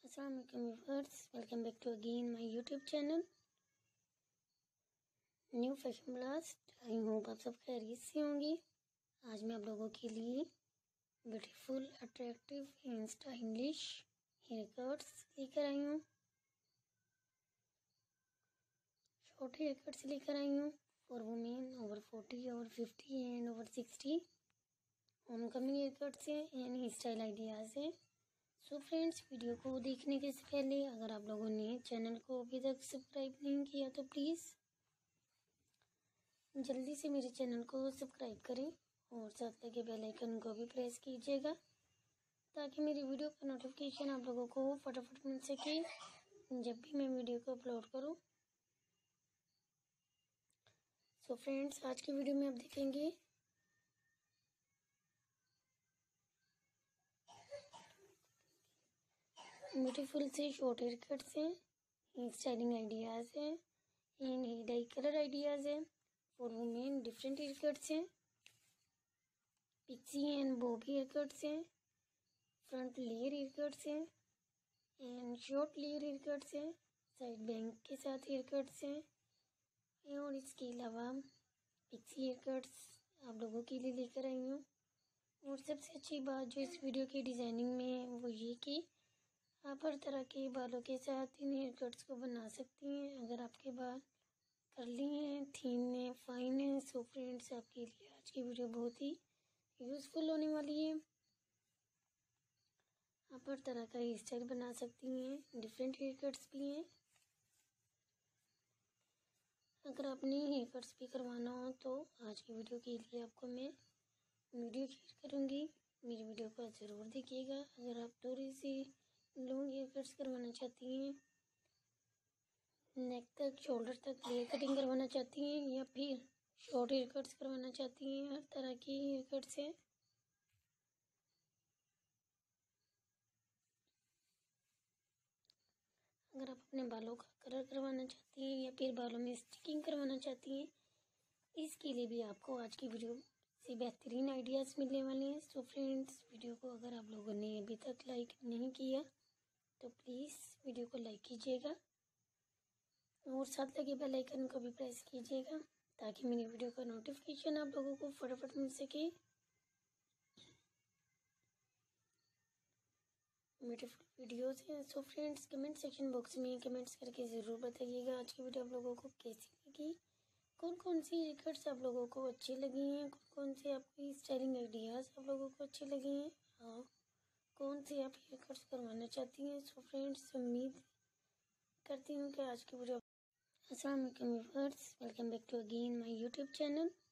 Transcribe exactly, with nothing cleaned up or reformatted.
अस्सलाम वालेकुम viewers, welcome back to again my YouTube channel new fashion blast. I hope आप सब खैरियत से होंगे। आज मैं आप लोगों के लिए beautiful attractive and stylish hair cuts लेकर आई हूँ। शॉर्ट हेयर कट्स लेकर आई हूँ for women over forty, over fifty and over sixty. Homecoming hair cuts हैं एंड हेयर स्टाइल आइडियाज़ हैं। सो फ्रेंड्स, वीडियो को देखने के से पहले अगर आप लोगों ने चैनल को अभी तक सब्सक्राइब नहीं किया तो प्लीज़ जल्दी से मेरे चैनल को सब्सक्राइब करें और साथ लगे बेल आइकन को भी प्रेस कीजिएगा ताकि मेरी वीडियो का नोटिफिकेशन आप लोगों को फटाफट मिल सके जब भी मैं वीडियो को अपलोड करूं। सो फ्रेंड्स, आज की वीडियो में आप देखेंगे ब्यूटीफुल से शॉर्ट हेयर कट्स हैं, हेयर स्टाइलिंग आइडियाज़ हैं and hair dye colour ideas हैं for women. Different hair cuts हैं, pixie and bob hair cuts हैं, फ्रंट लेयर हेयर कट्स हैं and short layer hair cuts हैं, side bank के साथ hair cuts हैं और इसके अलावा पिक्सी हेयर कट्स आप लोगों के लिए लेकर आई हूँ। और सबसे अच्छी बात जो इस वीडियो की डिज़ाइनिंग में है वो ये कि आप हर तरह के बालों के साथ इन हेयर कट्स को बना सकती हैं। अगर आपके बाल कर्ली हैं, थीन हैं, फाइन हैं, सो फ्रेंड्स आपके लिए आज की वीडियो बहुत ही यूज़फुल होने वाली है। आप हर तरह का हेयर स्टाइल बना सकती हैं, डिफरेंट हेयर कट्स भी हैं। अगर आपने हेयर कट्स भी करवाना हो तो आज की वीडियो के लिए आपको मैं वीडियो शेयर करूँगी, मेरी वीडियो को ज़रूर देखिएगा। अगर आप थोड़ी सी लॉन्ग हेयर कट्स करवाना चाहती हैं, नेक तक शोल्डर तक हेयर कटिंग करवाना चाहती हैं या फिर शॉर्ट हेयर कट्स करवाना चाहती हैं, हर तरह की हेयर कट्स हैं। अगर आप अपने बालों का कलर करवाना चाहती हैं या फिर बालों में स्टिकिंग करवाना चाहती हैं, इसके लिए भी आपको आज की वीडियो से बेहतरीन आइडियाज़ मिलने वाले हैं। सो फ्रेंड्स, वीडियो को अगर आप लोगों ने अभी तक लाइक नहीं किया तो प्लीज़ वीडियो को लाइक कीजिएगा और साथ लगे बेल आइकन को भी प्रेस कीजिएगा ताकि मेरी वीडियो का नोटिफिकेशन आप लोगों को फटाफट मिल सके। ब्यूटीफुल वीडियोज़ हैं। So friends, comment section box में कमेंट्स करके ज़रूर बताइएगा आज की वीडियो आप लोगों को कैसी लगी, कौन कौन सी हेयर कट्स आप लोगों को अच्छी लगी हैं, कौन कौन से आपकी स्टाइलिंग आइडियाज़ आप लोगों को अच्छे लगे हैं और कौन से आप हेयर कट्स करवाना चाहती हैं। सो फ्रेंड्स, उम्मीद करती हूँ कि आज की वीडियो। अस्सलाम वालेकुम viewers, welcome back to again my YouTube channel